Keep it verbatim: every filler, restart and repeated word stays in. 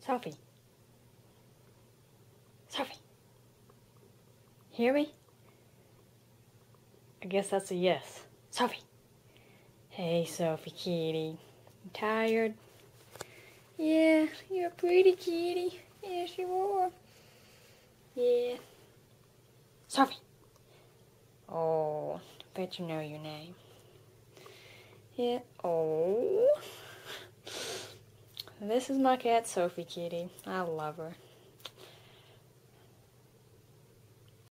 Sophie. Sophie. Hear me? I guess that's a yes. Sophie. Hey, Sophie Kitty. You tired? Yeah, you're a pretty kitty. Yes, you are. Yeah. Sophie. Oh, bet you know your name. Yeah. Oh. This is my cat, Sophie Kitty. I love her.